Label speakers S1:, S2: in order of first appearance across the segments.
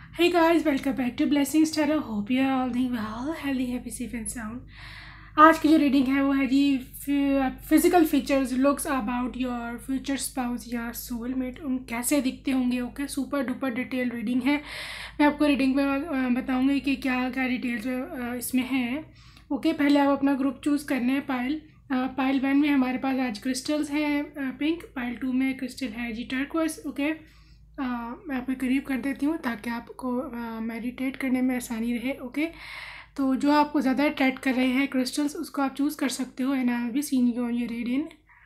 S1: Hey guys, welcome back to Blessings Tarot. Hope you are all doing well, healthy, happy, safe and sound. आज की जो reading है वो है जी physical features looks about your future spouse या soulmate, उन कैसे दिखते होंगे. Okay, super duper detail reading है. मैं आपको रीडिंग में बताऊंगी कि क्या क्या डिटेल्स इसमें हैं. ओके, पहले आप अपना ग्रुप चूज़ करना है. पाइल 1 में हमारे पास आज क्रिस्टल्स हैं पिंक. पाइल 2 में क्रिस्टल है जी टर्कोइज. ओके, मैं आपके करीब कर देती हूँ ताकि आपको मेडिटेट करने में आसानी रहे. ओके, तो जो आपको ज़्यादा अट्रैक्ट कर रहे हैं क्रिस्टल्स उसको आप चूज़ कर सकते हो. And I will be seeing you on your reading.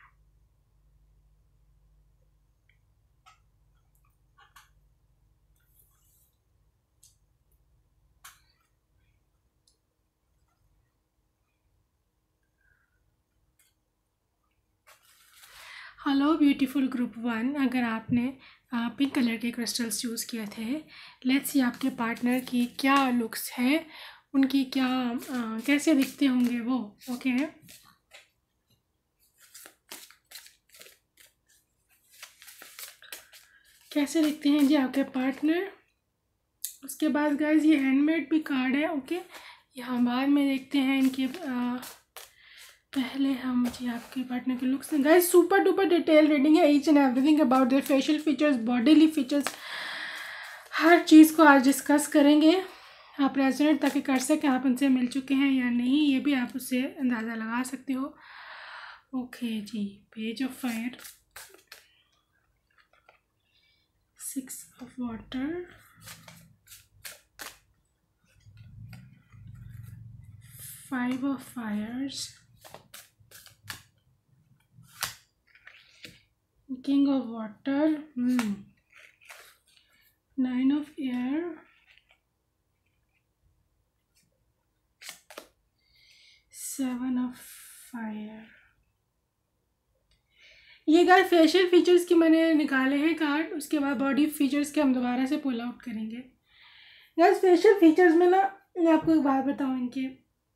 S1: Hello beautiful group 1, अगर आपने पिंक कलर के क्रिस्टल्स चूज़ किए थे, लेट्स सी आपके पार्टनर की क्या लुक्स है, उनकी क्या कैसे दिखते होंगे वो. ओके, कैसे दिखते हैं जी आपके पार्टनर. उसके बाद गाइज ये हैंडमेड भी कार्ड है. ओके, ये हम बाद में देखते हैं इनके पहले हम जी आपके पार्टनर के looks. Guys super duper detail reading है. Each and everything about their facial features, bodily features, हर चीज़ को आज डिस्कस करेंगे. आप रेजोनेट ताकि कर सकें आप उनसे मिल चुके हैं या नहीं, ये भी आप उससे अंदाज़ा लगा सकते हो. ओके जी, page of fire, 6 of water, 5 of fires, king of water, 9 of air, 7 of fire. ये गाय फेशियल फीचर्स की मैंने निकाले हैं कार्ड. उसके बाद बॉडी फीचर्स के हम दोबारा से पुल आउट करेंगे. गाइस फेशियल फीचर्स में ना मैं आपको एक बात बताऊँ, इनके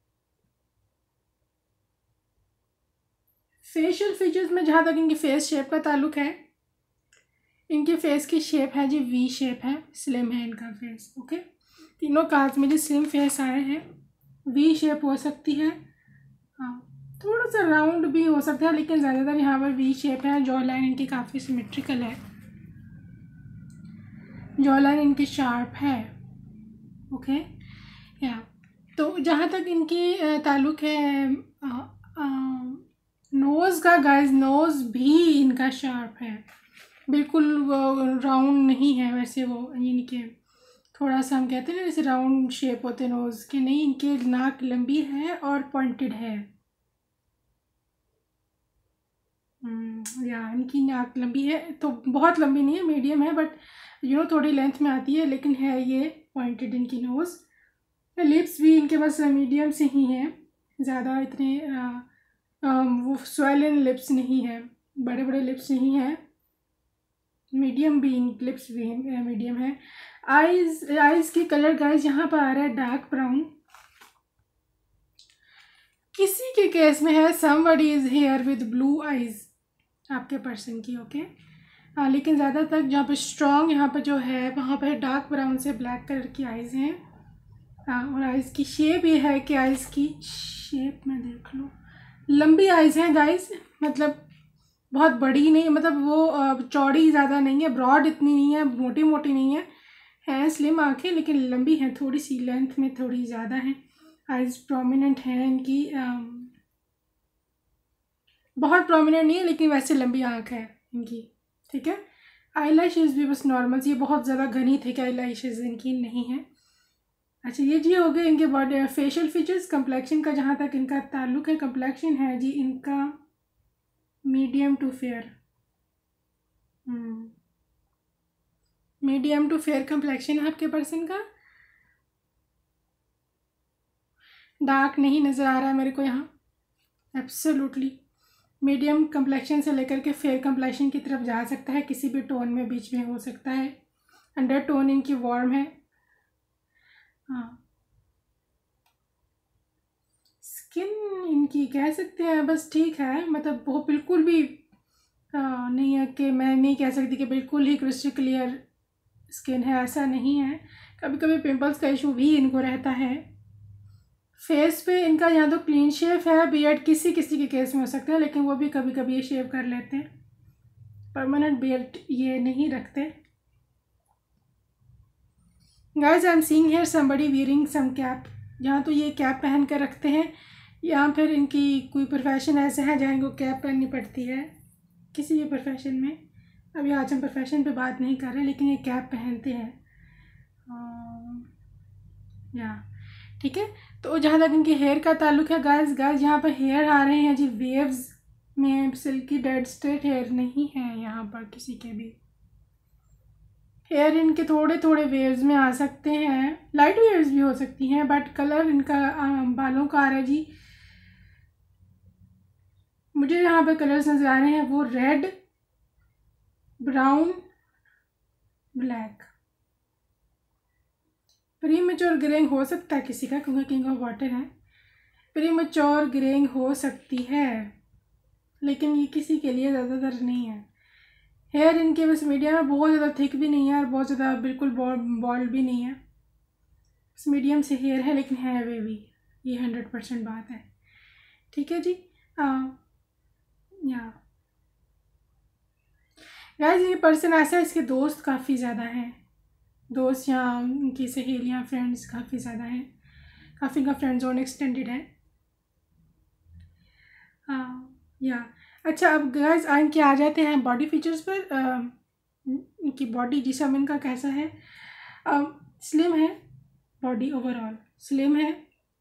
S1: फेशियल फीचर्स में जहाँ तक इनकी फेस शेप का ताल्लुक है, इनके फेस की शेप है जी वी शेप है, स्लिम है इनका फेस. ओके, तीनों कार्ड्स में जो स्लिम फेस आए हैं, वी शेप हो सकती है, हाँ थोड़ा सा राउंड भी हो सकता है, लेकिन ज़्यादातर यहाँ पर वी शेप है. जॉ लाइन इनकी काफ़ी सिमेट्रिकल है, जॉ लाइन इनकी शार्प है. ओके, या तो जहाँ तक इनकी ताल्लुक है नोज़ का, गाइस नोज़ भी इनका शार्प है, बिल्कुल राउंड नहीं है. वैसे वो इनके थोड़ा सा हम कहते हैं ना जैसे राउंड शेप होते हैं नोज़ के, नहीं, इनके नाक लंबी है और पॉइंटेड है. या इनकी नाक लंबी है, तो बहुत लंबी नहीं है, मीडियम है, बट थोड़ी लेंथ में आती है, लेकिन है ये पॉइंटेड इनकी नोज़. लिप्स भी इनके पास मीडियम से ही हैं, ज़्यादा इतने वो स्वेलन लिप्स नहीं है, बड़े बड़े लिप्स नहीं है, मीडियम भी लिप्स भी मीडियम है. आइज़ की कलर गाइस यहाँ पर आ रहा है डार्क ब्राउन. किसी के केस में है somebody is here with blue eyes, आपके पर्सन की. ओके, लेकिन ज़्यादातर जहाँ पर स्ट्रॉन्ग यहाँ पर जो है वहाँ पर डार्क ब्राउन से ब्लैक कलर की आइज़ हैं. और आइज़ की शेप ये है कि आइज़ की शेप में देख लो, लंबी आइज़ हैं गाइस, मतलब बहुत बड़ी नहीं, मतलब वो चौड़ी ज़्यादा नहीं है, ब्रॉड इतनी नहीं है, मोटी मोटी नहीं है स्लिम आँखें, लेकिन लंबी हैं, थोड़ी सी लेंथ में थोड़ी ज़्यादा हैं. आइज़ प्रोमिनेंट हैं इनकी, बहुत प्रोमिनेंट नहीं है लेकिन वैसे लंबी आँख है इनकी. ठीक है, आई लैशेज़ भी बस नॉर्मल, ये बहुत ज़्यादा घनी थे कि आई लैशेज़ इनकी नहीं है. अच्छा, ये जी हो गए इनके बॉडी फेशियल फीचर्स. कंप्लेक्शन का जहाँ तक इनका ताल्लुक है, कंप्लेक्शन है जी इनका medium to fair, medium to fair complexion है आपके पर्सन का. डार्क नहीं नज़र आ रहा है मेरे को यहाँ, एब्सोल्युटली मीडियम कंप्लेक्शन से लेकर के फेयर कंप्लेक्शन की तरफ जा सकता है, किसी भी टोन में बीच में हो सकता है. अंडर टोन इनकी वार्म है. हाँ, स्किन इनकी कह सकते हैं बस ठीक है, मतलब वो बिल्कुल भी नहीं है कि मैं नहीं कह सकती कि बिल्कुल ही क्रिस्टल क्लियर स्किन है, ऐसा नहीं है। कभी कभी पिंपल्स का इशू भी इनको रहता है। फेस पे इनका या तो क्लीन शेव है, बियर्ड किसी किसी के केस में हो सकता है, लेकिन वो भी कभी कभी ये शेव कर लेते हैं। परमानेंट बियर्ड ये नहीं रखते। Guys I am seeing here somebody wearing some cap. यहाँ तो ये कैप पहन कर रखते हैं, या फिर इनकी कोई प्रोफेशन ऐसे है जहाँ इनको कैप पहननी पड़ती है किसी भी प्रोफेशन में। अभी आज हम प्रोफेशन पे बात नहीं कर रहे, लेकिन ये कैप पहनते हैं या ठीक है। तो जहाँ तक इनके हेयर का ताल्लुक है गाइस यहाँ पर हेयर आ रहे हैं जी वेव्स में, सिल्की डेड स्ट्रेट हेयर नहीं है यहाँ पर किसी के भी। हेयर इनके थोड़े थोड़े वेव्स में आ सकते हैं, लाइट वेव्स भी हो सकती हैं, बट कलर इनका बालों का आ रहा है जी। मुझे यहाँ पर कलर्स नज़र आ रहे हैं वो red, brown, black. Premature greying हो सकता है किसी का, क्योंकि किंग ऑफ वाटर है। प्रीमेच्योर ग्रेइंग हो सकती है, लेकिन ये किसी के लिए ज़्यादातर नहीं है। हेयर इनके बस मीडियम है, बहुत ज़्यादा थिक भी नहीं है और बहुत ज़्यादा बिल्कुल बॉल्ड भी नहीं है। बस मीडियम से हेयर है, लेकिन है वे भी, ये 100% बात है। ठीक है जी। या गाइस ये पर्सन ऐसा है, इसके दोस्त काफ़ी ज़्यादा हैं, दोस्त या उनकी सहेलियाँ, फ्रेंड्स काफ़ी ज़्यादा हैं, काफ़ी का फ्रेंड जोन एक्सटेंडेड है। या अच्छा, अब गाइस इनके आ जाते हैं बॉडी फीचर्स पर। इनकी बॉडी जिस्म इनका कैसा है? स्लिम है, बॉडी ओवरऑल स्लिम है,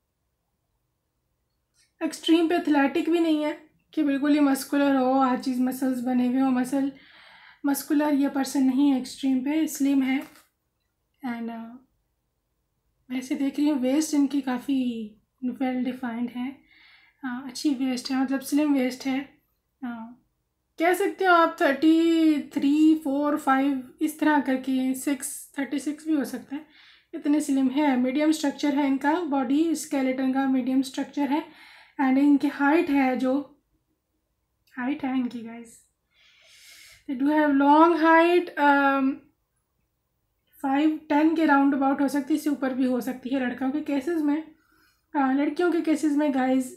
S1: एक्सट्रीम पे एथलेटिक भी नहीं है कि बिल्कुल ही मस्कुलर हो, हर चीज़ मसल्स बने हुए हो, मस्कुलर ये पर्सन नहीं है, एक्सट्रीम पे स्लिम है। एंड वैसे देख रही हूँ वेस्ट इनकी काफ़ी वेल डिफाइंड है, अच्छी वेस्ट है, मतलब स्लिम वेस्ट है। कह सकते हो आप 33, 4, 5 इस तरह करके, 36 भी हो सकता है, इतने स्लिम है। मीडियम स्ट्रक्चर है इनका, बॉडी स्केलेटन का मीडियम स्ट्रक्चर है। एंड इनकी हाइट है, जो हाइट है इनकी guys, they do have long height, 5'10" के राउंड अबाउट हो सकती है, इससे ऊपर भी हो सकती है लड़कों के केसेस में। लड़कियों के केसेस में गाइस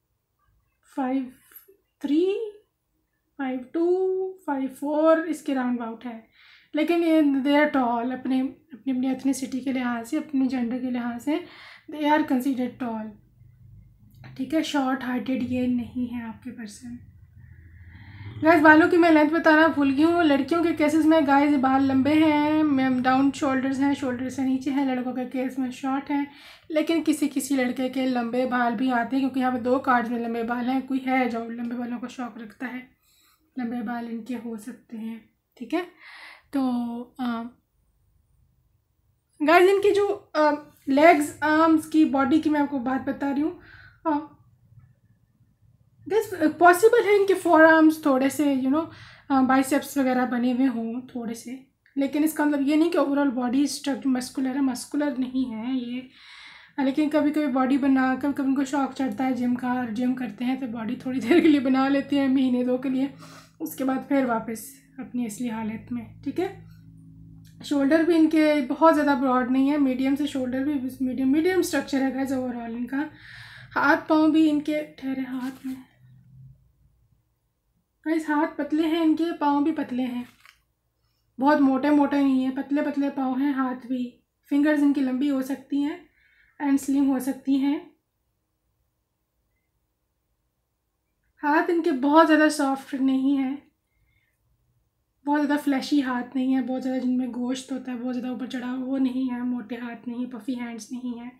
S1: 5'3", 5'2", 5'4" इसके राउंड अबाउट है। लेकिन ये दे आर टॉल, अपने अपनी एथनिसिटी के लिहाज से, अपने जेंडर के लिहाज से दे आर कंसिडर्ड टॉल। ठीक है, शॉर्ट हार्टेड ये नहीं है आपके पर्सन। गाइस बालों की मैं लेंथ बताना भूल गई हूँ। लड़कियों के केसेस में गाइस बाल लंबे हैं, डाउन शोल्डर्स हैं, शोल्डर से नीचे हैं। लड़कों के केस में शॉर्ट हैं, लेकिन किसी किसी लड़के के लंबे बाल भी आते हैं, क्योंकि यहाँ पे 2 कार्ड्स में लंबे बाल हैं। कोई है जो लंबे बालों का शौक़ रखता है, लंबे बाल इनके हो सकते हैं। ठीक है, तो गाइस इनकी जो लेग्स, आर्म्स की, बॉडी की मैं आपको बात बता रही हूँ। दिस पॉसिबल है इनके 4 आर्म्स थोड़े से बाइसेप्स वगैरह बने हुए हों थोड़े से, लेकिन इसका मतलब ये नहीं कि ओवरऑल बॉडी स्ट्रक्चर मस्कुलर है, मस्कुलर नहीं है ये। लेकिन कभी कभी बॉडी बना, कभी कभी उनको शौक चढ़ता है जिम का, और जिम करते हैं तो बॉडी थोड़ी देर के लिए बना लेती है, महीने 2 के लिए, उसके बाद फिर वापस अपनी असली हालत में। ठीक है, शोल्डर भी इनके बहुत ज़्यादा ब्रॉड नहीं है, मीडियम से शोल्डर भी मीडियम स्ट्रक्चर है गाइस ओवरऑल इनका। हाथ पाँव भी इनके, ठहरे हाथ में गाइस, हाथ पतले हैं इनके, पाँव भी पतले हैं, बहुत मोटे मोटे नहीं है, पतले पतले पाँव हैं। हाथ भी, फिंगर्स इनकी लंबी हो सकती हैं एंड स्लिम हो सकती हैं। हाथ इनके बहुत ज़्यादा सॉफ्ट नहीं है, बहुत ज़्यादा फ्लैशी हाथ नहीं है, बहुत ज़्यादा जिनमें गोश्त होता है बहुत ज़्यादा ऊपर चढ़ा हुआ वो नहीं है, मोटे हाथ नहीं, पफी हैंड्स नहीं है।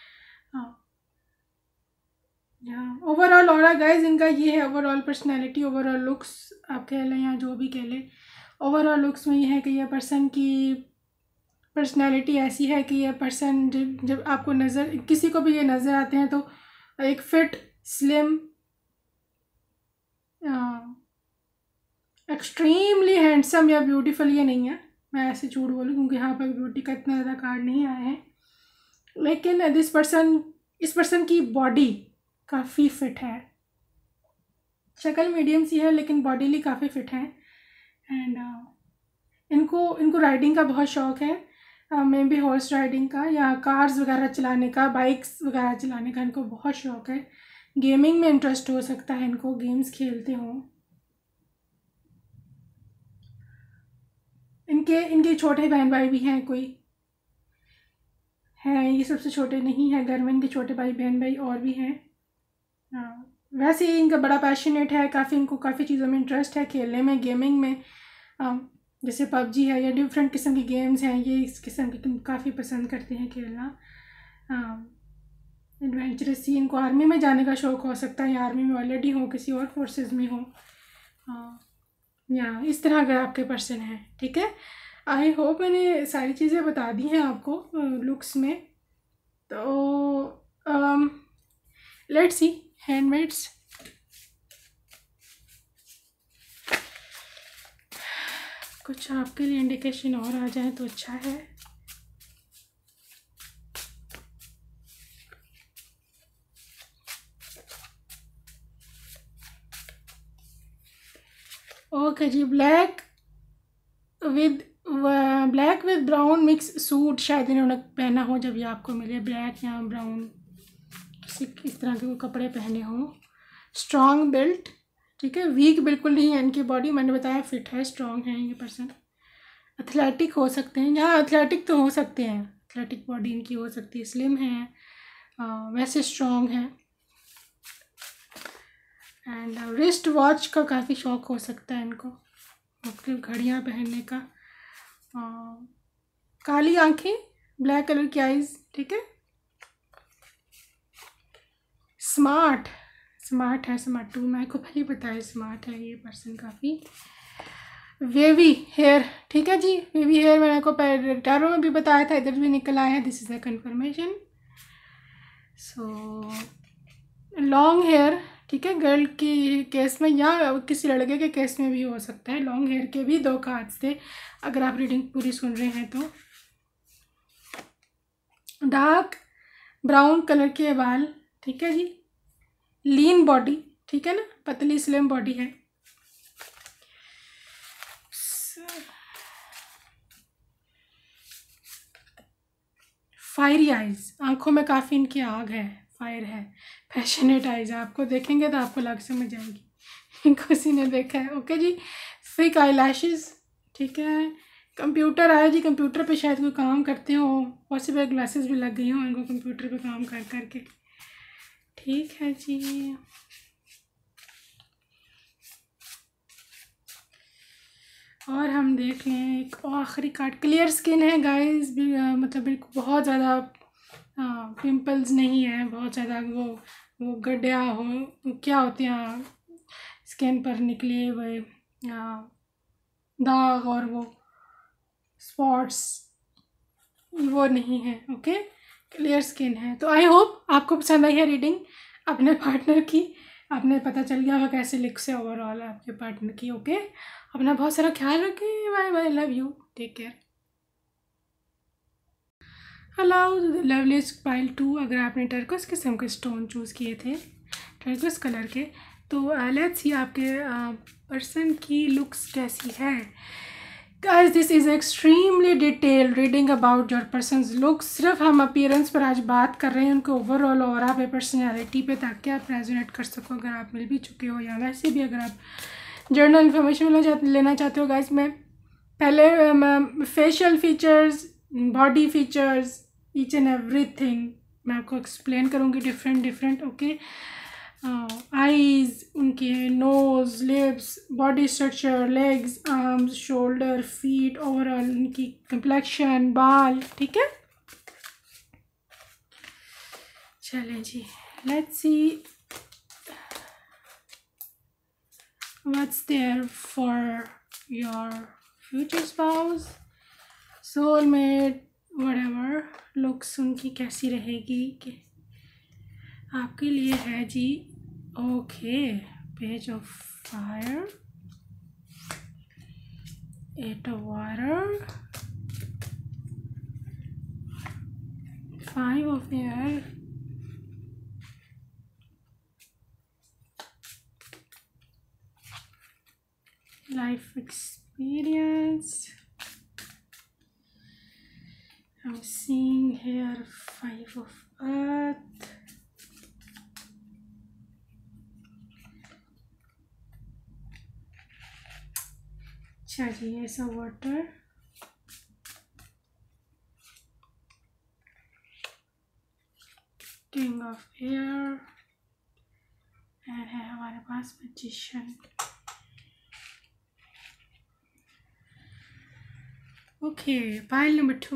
S1: हाँ, ओवरऑल ऑरा गाइज इनका ये है, ओवरऑल पर्सनैलिटी, ओवरऑल लुक्स आप कह लें या जो भी कह लें, ओवरऑल लुक्स में ये है कि यह पर्सन की पर्सनैलिटी ऐसी है कि यह पर्सन जब आपको नज़र, किसी को भी ये नज़र आते हैं तो एक फिट, स्लिम, एक्सट्रीमली हैंडसम या ब्यूटीफुल ये नहीं है। मैं ऐसे झूठ बोलूँ क्योंकि यहाँ पर ब्यूटी का इतना ज़्यादा कार्ड नहीं आया है, लेकिन इस पर्सन की बॉडी काफ़ी फिट है, शक्ल मीडियम सी है लेकिन बॉडीली काफ़ी फिट है। एंड इनको इनको राइडिंग का बहुत शौक़ है, मैं भी हॉर्स राइडिंग का या कार्स वगैरह चलाने का, बाइक्स वगैरह चलाने का इनको बहुत शौक़ है। गेमिंग में इंटरेस्ट हो सकता है इनको, गेम्स खेलते हों। इनके छोटे बहन भाई भी हैं, कोई हैं, ये सबसे छोटे नहीं हैं घर में, इनके छोटे भाई बहन भाई और भी हैं। हाँ, वैसे ही इनका बड़ा पैशनेट है, इनको काफ़ी चीज़ों में इंटरेस्ट है, खेलने में, गेमिंग में। जैसे पबजी है या डिफरेंट किस्म की गेम्स हैं, ये इस किस्म की काफ़ी पसंद करते हैं खेलना। एडवेंचरस ही इनको आर्मी में जाने का शौक़ हो सकता है, या आर्मी में ऑलरेडी हो, किसी और फोर्सेस में हो, या इस तरह अगर आपके पर्सन है। ठीक है, आई होप मैंने सारी चीज़ें बता दी हैं आपको लुक्स में। तो लेट्स सी हैंडमेड्स। कुछ आपके लिए इंडिकेशन और आ जाए तो अच्छा है। ओके जी, black with brown mix suit शायद इन्होंने पहना हो जब ये आपको मिले, ब्लैक या ब्राउन किसी इस तरह के कपड़े पहने हों। स्ट्रॉन्ग बिल्ट, ठीक है, वीक बिल्कुल नहीं है इनकी बॉडी, मैंने बताया फिट है, स्ट्रॉन्ग है ये पर्सन। एथलेटिक हो सकते हैं, यहाँ एथलेटिक तो हो सकते हैं, एथलेटिक बॉडी इनकी हो सकती है, स्लिम है, वैसे स्ट्रॉन्ग है। एंड रिस्ट वॉच का काफ़ी शौक़ हो सकता है इनको, मुख्तलिफ घड़ियाँ पहनने का। काली आंखें, ब्लैक कलर की आइज़, ठीक है। स्मार्ट है, स्मार्ट टू, मेरे को पहले बताया स्मार्ट है ये पर्सन काफ़ी। वेवी हेयर, ठीक है जी, वेवी हेयर मैंने आपको टैरो में भी बताया था, इधर भी निकल आया है, this is a confirmation. So long hair, ठीक है, गर्ल की केस में या किसी लड़के के केस में भी हो सकता है। लॉन्ग हेयर के भी 2 कार्ड्स थे, अगर आप रीडिंग पूरी सुन रहे हैं तो। डार्क ब्राउन कलर के बाल, ठीक है जी। लीन बॉडी, ठीक है ना, पतली स्लिम बॉडी है। फायरी आइज, आंखों में काफ़ी इनकी आग है, फायर है, पैशनेट आइज, आपको देखेंगे तो आपको लग समझ आएगी इनको किसी ने देखा है। ओके जी, फिक आई लैशेज़, ठीक है। कंप्यूटर आया जी, कंप्यूटर पे शायद कोई काम करते हो, पॉसिबल ग्लासेस भी लग गई हों इनको कंप्यूटर पे काम कर करके, ठीक है जी। और हम देख लें एक आखिरी कार्ड, क्लियर स्किन है गाइस, मतलब बिल्कुल बहुत ज़्यादा पिंपल्स नहीं है, बहुत ज़्यादा वो गड्ढा हो, क्या होते हैं स्किन पर निकले हुए दाग और वो स्पॉट्स, वो नहीं है। ओके, क्लियर स्किन है। तो आई होप आपको पसंद आई है रीडिंग अपने पार्टनर की, आपने पता चल गया होगा कैसे लिक्स है ओवरऑल आपके पार्टनर की। ओके, अपना बहुत सारा ख्याल रखें, bye bye, love you, take care. Hello the loveliest pile 2, अगर आपने टर्कोस किस्म के स्टोन चूज़ किए थे, टर्कोस कलर के, तो लेट्स सी आपके पर्सन की लुक्स कैसी है। Guys, this is extremely detail reading about your person's looks. सिर्फ हम अपीयरेंस पर आज बात कर रहे हैं, उनको ओवरऑल और आप पर्सनैलिटी पे, ताकि आप रेजोनेट कर सको अगर आप मिल भी चुके हो, या वैसे भी अगर आप जर्नल इन्फॉर्मेशन लेना चाहते हो। गाइस, मैं पहले facial features, body features, each and everything मैं आपको एक्सप्लेन करूँगी डिफरेंट। ओके, आईज़, उनके nose, lips, body structure, legs, arms, shoulder, feet, overall उनकी कंप्लेक्शन, बाल, ठीक है। चलें जी, let's see what's there for your future spouse, soulmate, whatever looks उनकी कैसी रहेगी कि आपके लिए है जी। Okay, page of fire, 8 of water, 5 of air, life experience, I'm seeing here 5 of earth. अच्छा जी, ऐसा water, king of air, and है हमारे पास मैजिशियन। ओके, पाइल नंबर 2,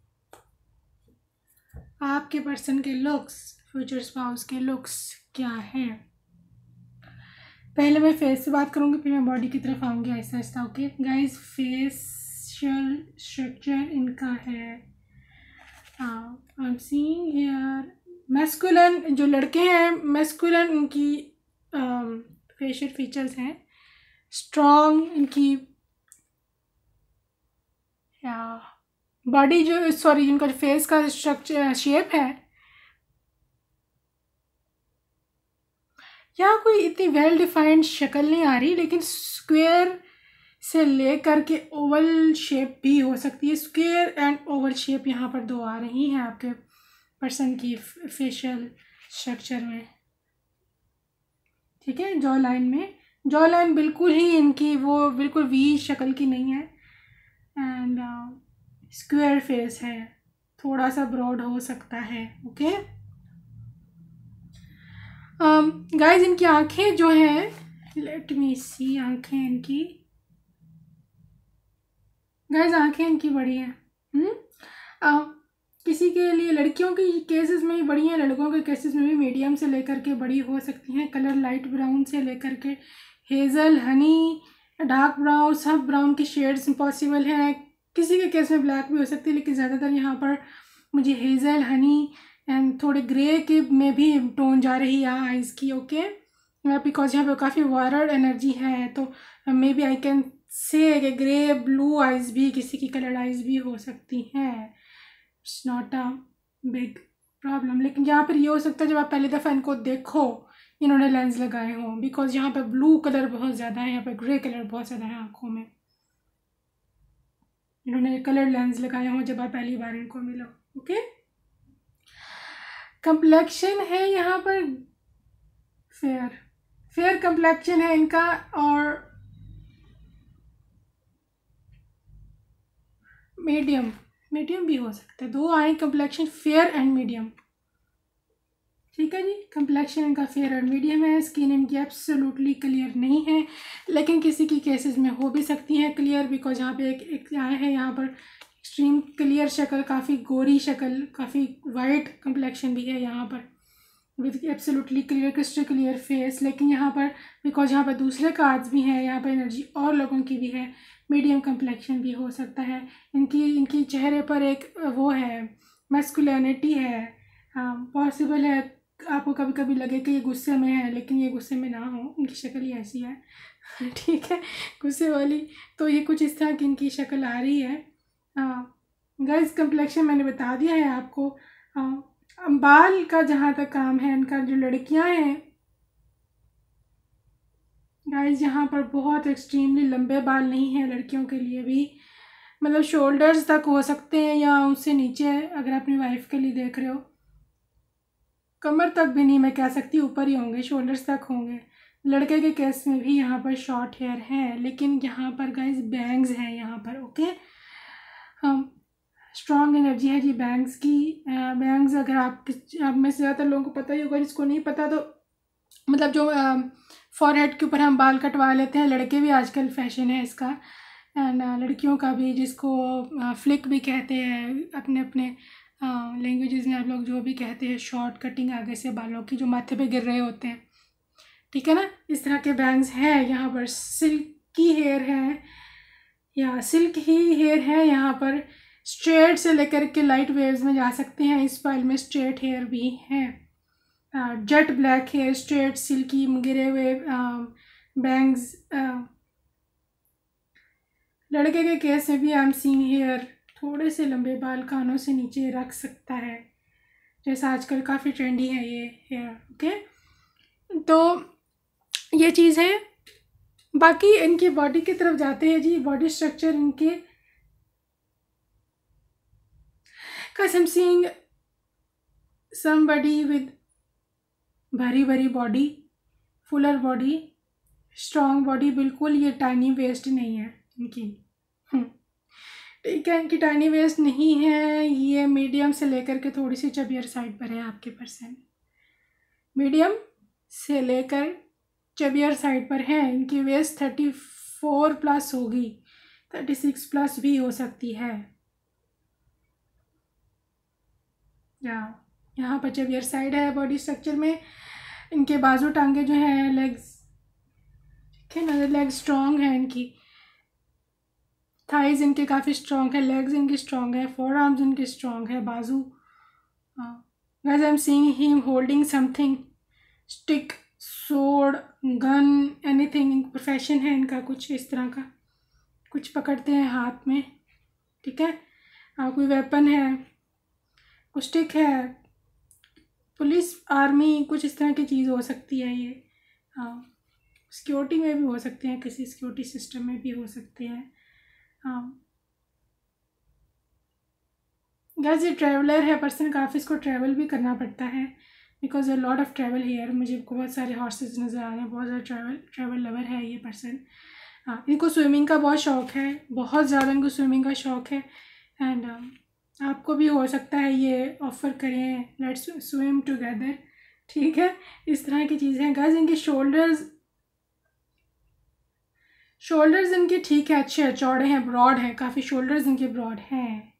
S1: आपके पर्सन के लुक्स, फ्यूचर स्पाउस के लुक्स क्या हैं। पहले मैं फेस से बात करूँगी, फिर मैं बॉडी की तरफ आऊँगी Aahista Aahista. Okay guys, facial structure इनका है, I am seeing here masculine, जो लड़के हैं मैस्कुलिन इनकी फेशियल फीचर्स हैं, स्ट्रॉन्ग इनकी या बॉडी जो सॉरी जिनका फेस का स्ट्रक्चर शेप है, यहाँ कोई इतनी वेल डिफाइंड शक्ल नहीं आ रही, लेकिन स्क्वायर से लेकर के ओवल शेप भी हो सकती है। स्क्वायर एंड ओवल शेप यहाँ पर 2 आ रही हैं आपके पर्सन की फेशियल स्ट्रक्चर में। ठीक है, जॉ लाइन में, जॉ लाइन बिल्कुल ही इनकी वो बिल्कुल वी शक्ल की नहीं है, एंड स्क्वायर फेस है, थोड़ा सा ब्रॉड हो सकता है। ओके गाइज, इनकी आंखें जो हैं, लेट मी सी, आंखें इनकी गाइज, आंखें इनकी बड़ी हैं। किसी के लिए लड़कियों की केसेस में भी बड़ी हैं, लड़कों के केसेस में भी मीडियम से लेकर के बड़ी हो सकती हैं। कलर लाइट ब्राउन से लेकर के हेज़ल, हनी, डार्क ब्राउन, सब ब्राउन की शेड्स पॉसिबल हैं। किसी के केस में ब्लैक भी हो सकती है, लेकिन ज़्यादातर यहाँ पर मुझे हेज़ल, हनी एंड थोड़े ग्रे के में भी टोन जा रही है आइज़ की। ओके, बिकॉज यहाँ पे काफ़ी वायरल एनर्जी है, तो may B I can say कि ग्रे ब्लू आइज़ भी किसी की कलर्ड आइज़ भी हो सकती हैं। It's not a big problem, लेकिन यहाँ पर ये हो सकता है जब आप पहली दफ़ा इनको देखो इन्होंने लेंस लगाए हों, बिकॉज यहाँ पे ब्लू कलर बहुत ज़्यादा है, यहाँ पे ग्रे कलर बहुत ज़्यादा है आँखों में। इन्होंने कलर लेंस लगाए हों जब आप पहली बार इनको मिलो। ओके, कंप्लेक्शन है यहाँ पर फेयर, फेयर कंप्लेक्शन है इनका, और मीडियम, मीडियम भी हो सकता है, 2 I complexion, fair and medium. ठीक है जी, कंप्लेक्शन इनका फेयर एंड मीडियम है। स्किन इनकी एब्सोल्युटली क्लियर नहीं है, लेकिन किसी की केसेस में हो भी सकती है क्लियर, बिकॉज यहाँ पे एक आए हैं यहाँ पर एक्सट्रीम क्लियर शक्ल, काफ़ी गोरी शक्ल, काफ़ी वाइट कंप्लेक्शन भी है यहाँ पर with absolutely clear crystal clear face. लेकिन यहाँ पर बिकॉज यहाँ पर दूसरे कार्ड्स भी हैं, यहाँ पर एनर्जी और लोगों की भी है, मीडियम कंप्लेक्शन भी हो सकता है। इनकी चेहरे पर एक वो है, मैस्कुलिनिटी है, पॉसिबल है आपको कभी कभी लगे कि ये गुस्से में है, लेकिन ये गुस्से में ना हो, इनकी शक्ल ही ऐसी है। ठीक है, गुस्से वाली, तो ये कुछ इस तरह की इनकी शक्ल आ रही है। गाइस, कंप्लेक्शन मैंने बता दिया है आपको। बाल का जहाँ तक काम है, इनका जो लड़कियां हैं गाइस, यहाँ पर बहुत एक्सट्रीमली लंबे बाल नहीं हैं लड़कियों के लिए भी, मतलब शोल्डर्स तक हो सकते हैं या उससे नीचे, अगर अपनी वाइफ के लिए देख रहे हो। कमर तक भी नहीं मैं कह सकती, ऊपर ही होंगे, शोल्डर्स तक होंगे। लड़के के केस में भी यहाँ पर शॉर्ट हेयर है, लेकिन यहाँ पर गाइस बैंग्स हैं यहाँ पर। ओके, स्ट्रॉन्ग एनर्जी है जी बैंग्स की। बैंग्स अगर आप में से ज़्यादातर लोगों को पता ही होगा, जिसको नहीं पता तो मतलब जो फॉरहेड के ऊपर हम बाल कटवा लेते हैं, लड़के भी आजकल फैशन है इसका, एंड लड़कियों का भी, जिसको फ्लिक भी कहते हैं अपने अपने लैंग्वेजेस में, आप लोग जो भी कहते हैं, शॉर्ट कटिंग आगे से बालों की जो माथे पे गिर रहे होते हैं। ठीक है ना, इस तरह के बैंग्स हैं यहाँ पर। सिल्की हेयर है या सिल्क ही हेयर है यहाँ पर, स्ट्रेट से लेकर के लाइट वेव्स में जा सकते हैं। इस फाइल में स्ट्रेट हेयर भी हैं, jet black hair, straight silky गिरे हुए बैंग्स। लड़के के केस में भी आई एम सीइंग हेयर थोड़े से लंबे बाल कानों से नीचे रख सकता है, जैसा आजकल काफ़ी ट्रेंडी है ये हेयर। ओके, तो ये चीज़ है। बाकी इनकी बॉडी की तरफ जाते हैं जी। बॉडी स्ट्रक्चर इनके Guys, I'm seeing somebody with भारी body, fuller body, strong body. बिल्कुल ये टाइनी वेस्ट नहीं है इनकी. ठीक है, इनकी टाइनी वेस्ट नहीं है. ये मीडियम से लेकर के थोड़ी सी चबियर साइड पर है आपके पर्सन. मीडियम से लेकर चबियर साइड पर है. इनकी वेस्ट 34 प्लस होगी, 36 प्लस भी हो सकती है. यहाँ पर चबियर साइड है. बॉडी स्ट्रक्चर में इनके बाजू टांगे जो हैं, लेग्स, ठीक है ना, लेग स्ट्रॉन्ग है इनकी. थाइज इनके काफ़ी स्ट्रॉन्ग है. लेग्स इनकी स्ट्रॉन्ग है. फोर आर्म्स इनके स्ट्रॉन्ग है. बाजू. Guys, I am seeing him holding something, stick, sword, gun, anything. Profession है इनका कुछ इस तरह का, कुछ पकड़ते हैं हाथ में. ठीक है, कोई वेपन है, कुछ स्टिक है, पुलिस, आर्मी, कुछ इस तरह की चीज़ हो सकती है ये. सिक्योरिटी में भी हो सकते हैं, किसी सिक्योरिटी सिस्टम में भी हो सकते हैं. गाइस, ये ट्रैवलर है पर्सन. काफ़ी इसको ट्रैवल भी करना पड़ता है, because a lot of travel here. मुझे बहुत सारे हॉर्सेस नज़र आ रहे हैं. बहुत ज़्यादा ट्रैवल लवर है ये पर्सन. इनको स्विमिंग का बहुत शौक़ है, बहुत ज़्यादा इनको स्विमिंग का शौक़ है. एंड आपको भी हो सकता है ये ऑफ़र करें, लेट्स स्विम टुगेदर. ठीक है, इस तरह की चीज़ें हैं. गाइस, इनके शोल्डर्स इनके ठीक है, अच्छे हैं, चौड़े हैं, ब्रॉड हैं. काफ़ी शोल्डर्स इनके ब्रॉड हैं.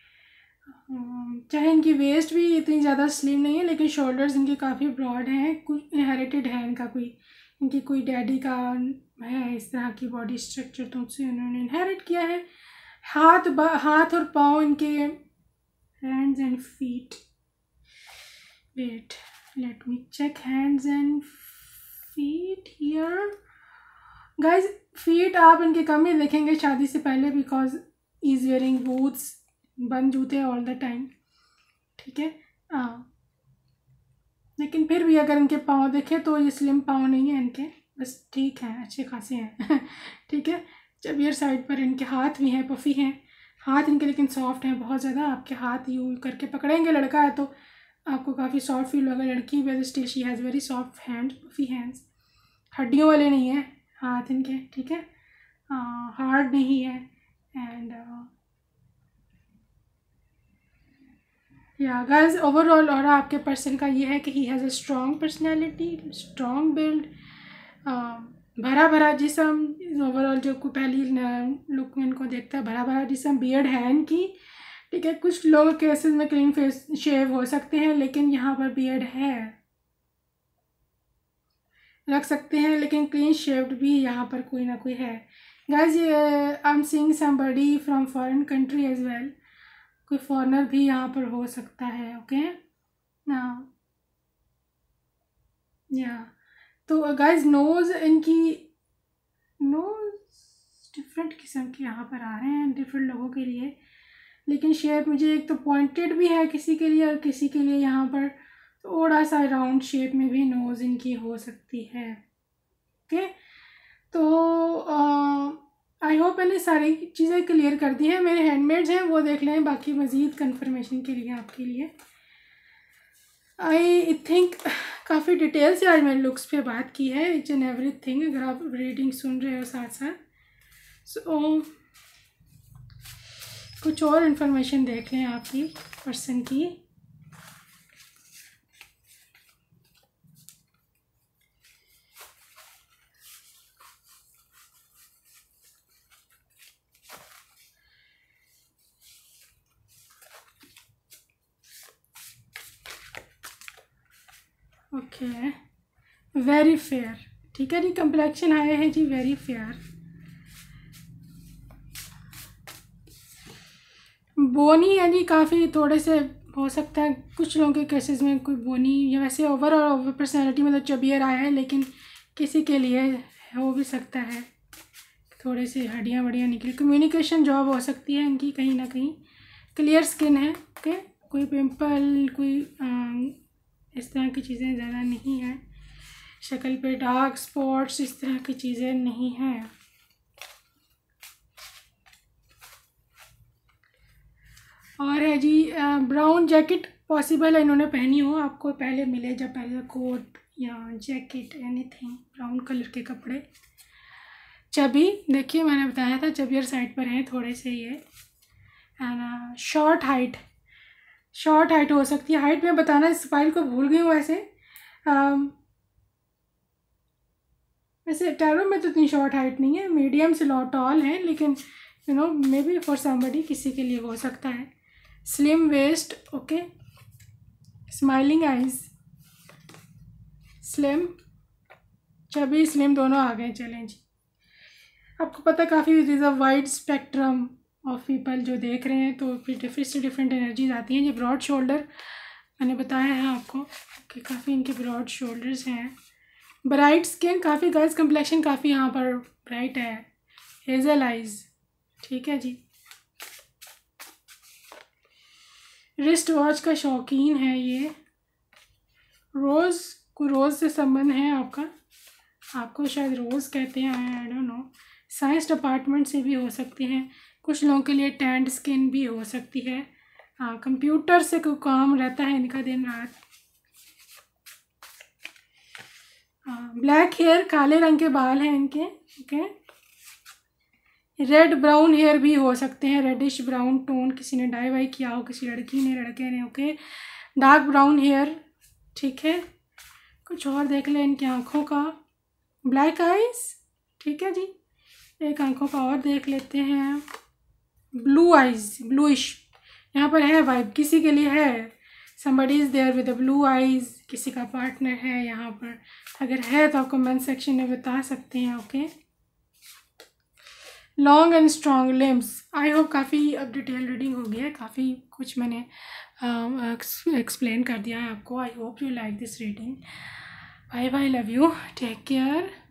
S1: चाहे इनकी वेस्ट भी इतनी ज़्यादा स्लिम नहीं है, लेकिन शोल्डर्स इनके काफ़ी ब्रॉड हैं. कुछ इनहेरिटेड है इनका, इनकी कोई डैडी का है इस तरह की बॉडी स्ट्रक्चर, तो उससे उन्होंने इनहेरिट किया है. हाथ और पाँव इनके, hands and feet. Wait, let me check hands and feet here. Guys, feet आप इनके कम ही देखेंगे शादी से पहले, बिकॉज इज़ वेयरिंग बूट्स, बंद जूते ऑल द टाइम. ठीक है, लेकिन फिर भी अगर इनके पाँव देखें तो ये स्लिम पाँव नहीं है इनके, बस ठीक है, अच्छे खासे हैं. ठीक है, चबियर साइड पर इनके हाथ भी हैं, पफ़ी हैं हाथ इनके, लेकिन सॉफ्ट हैं बहुत ज़्यादा. आपके हाथ यूँ करके पकड़ेंगे, लड़का है तो आपको काफ़ी सॉफ्ट फील होगा. लड़की भी still she has very soft hand, puffy hands. हड्डियों वाले नहीं है हाथ इनके. ठीक है, हार्ड नहीं है. एंड या गाइस, ओवरऑल और आपके पर्सन का ये है कि he has a strong personality, strong build, भरा भरा जिसम. ओवरऑल जो को पहली लुक में इनको देखता है, भरा भरा जिसम, बियर्ड है इनकी. ठीक है, कुछ लोग केसेस में क्लीन फेस शेव हो सकते हैं, लेकिन यहाँ पर बियर्ड है, रख सकते हैं, लेकिन क्लीन शेव्ड भी यहाँ पर कोई ना कोई है. गाइस, ये I am seeing somebody from foreign country as well. कोई फॉरेनर भी यहाँ पर हो सकता है. ओके ना, या तो गाइस, नोज़ इनकी, नोज़ डिफरेंट किस्म के यहाँ पर आ रहे हैं डिफरेंट लोगों के लिए. लेकिन शेप मुझे एक तो पॉइंटेड भी है किसी के लिए, और किसी के लिए यहाँ पर थोड़ा सा राउंड शेप में भी नोज़ इनकी हो सकती है. ओके, तो आई होप मैंने सारी चीज़ें क्लियर कर दी हैं. मेरे हैंडमेड्स हैं, वो देख लें. बाकी मज़ीद कंफर्मेशन के लिए आपके लिए आई थिंक काफ़ी डिटेल से आज मैंने लुक्स पे बात की है, इच एंड एवरीथिंग. अगर आप रीडिंग सुन रहे हो साथ साथ, सो कुछ और इन्फॉर्मेशन देख लें आपकी पर्सन की. Okay, very fair. ठीक है जी, कंप्लेक्शन आया है जी वेरी फेयर. बोनी है जी, काफ़ी थोड़े से हो सकता है कुछ लोगों के केसेस में कोई बोनी, या वैसे ओवर पर्सनैलिटी में तो चबियर आया है, लेकिन किसी के लिए हो भी सकता है थोड़े से हड्डियाँ वड्डियाँ निकली. कम्युनिकेशन जॉब हो सकती है इनकी कहीं ना कहीं. क्लियर स्किन है. ओके, कोई पिंपल, कोई इस तरह की चीज़ें ज़्यादा नहीं हैं. शक्ल पे डार्क स्पॉट्स इस तरह की चीज़ें नहीं हैं. और है जी ब्राउन जैकेट पॉसिबल है इन्होंने पहनी हो, आपको पहले मिले जब पहले कोट या जैकेट एनीथिंग ब्राउन कलर के कपड़े। चबी, देखिए मैंने बताया था चबियर साइड पर हैं थोड़े से ये। एंड शॉर्ट हाइट हो सकती है। हाइट में बताना इस फाइल को भूल गई हूँ वैसे टैरो में तो इतनी शॉर्ट हाइट नहीं है, मीडियम से टॉल है, लेकिन you know maybe for somebody किसी के लिए हो सकता है। Slim waist, okay. Smiling eyes, slim, chubby slim दोनों आ गए। चलें जी, आपको पता काफ़ी is a wide spectrum of people जो देख रहे हैं, तो फिर डिफरेंट एनर्जीज आती हैं। ये ब्रॉड शोल्डर मैंने बताया है आपको कि काफ़ी इनके ब्रॉड शोल्डर्स हैं। ब्राइट स्किन, काफ़ी गर्ल्स कम्प्लेक्शन काफ़ी यहाँ पर ब्राइट है। हेजल आइज, ठीक है जी। रिस्ट वॉच का शौकीन है ये। रोज़ से संबंध है आपका, आपको शायद रोज़ कहते हैं, I don't know. Science department से भी हो सकते हैं, कुछ लोगों के लिए टैंड स्किन भी हो सकती है। कंप्यूटर से कोई काम रहता है इनका दिन रात। ब्लैक हेयर, काले रंग के बाल हैं इनके, ओके। रेड ब्राउन हेयर भी हो सकते हैं, रेडिश ब्राउन टोन, किसी ने डाई वाई किया हो, किसी लड़की ने लड़के ने, ओके। डार्क ब्राउन हेयर, ठीक है। कुछ और देख लें इनकी आँखों का, ब्लैक आइज, ठीक है जी। एक आँखों का और देख लेते हैं, ब्लू आइज, ब्लूइश, यहाँ पर है वाइब, किसी के लिए है। somebody is there with a blue eyes, किसी का पार्टनर है यहाँ पर, अगर है तो आप कमेंट सेक्शन में बता सकते हैं, okay. Long and strong limbs, I hope काफ़ी अब डिटेल रीडिंग हो गया है, काफ़ी कुछ मैंने एक्सप्लेन कर दिया है आपको। I hope you like this reading. Bye bye, love you, take care.